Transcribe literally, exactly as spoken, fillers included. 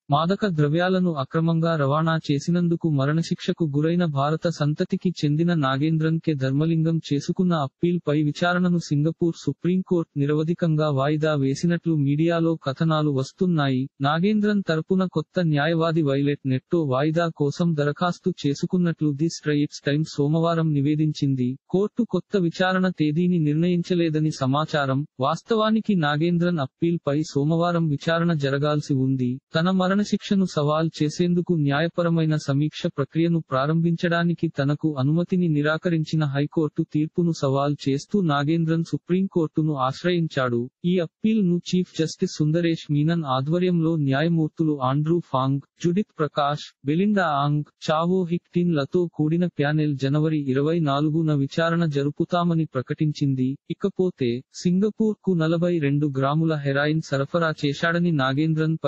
మాదక ద్రవ్యాలను అక్రమంగా రవాణా చేసినందుకు మరణశిక్షకు గురైన భారత సంతతికి చెందిన నాగేంద్రన్ కె ధర్మలింగం చేసుకున్న అప్పీల్ పై విచారణను సింగపూర్ సుప్రీంకోర్టు నిరవధికంగా వాయిదా వేసినట్లు మీడియాలో కథనాలు వస్తున్నాయి. నాగేంద్రన్ తరపున కొత్త న్యాయవాది వైలెట్ నెట్టో వాయిదా కోసం దరఖాస్తు చేసుకున్నట్లు ది స్ట్రెయిట్స్ టైమ్స్ సోమవారం నివేదించింది. కోర్టు కొత్త విచారణ తేదీని నిర్ణయించలేదని సమాచారం. వాస్తవానికి నాగేంద్రన్ అప్పీల్ పై సోమవారం విచారణ జరగాల్సి ఉంది. తన మరణశిక్షను సవాల్ చేసేందుకు న్యాయపరమైన సమీక్ష ప్రక్రియను ప్రారంభించడానికి తనకు అనుమతిని నిరాకరించిన హైకోర్టు తీర్పును సవాల్ చేస్తూ నాగేంద్రన్ సుప్రీంకోర్టును ఆశ్రయించాడు. ఈ అప్పీల్ ను చీఫ్ జస్టిస్ సుందరేష్ మీనన్ ఆధ్వర్యంలో న్యాయమూర్తులు Andrew Phang, Judith Prakash, Belinda Ang, Chao Hick టిన్ లతో కూడిన ప్యానెల్ జనవరి ఇరవై నాలుగున విచారణ జరుపుతామని ప్రకటించింది. ఇకపోతే సింగపూర్ కు నలభై రెండు గ్రాముల హెరాయిన్ సరఫరా చేశాడని నాగేంద్రన్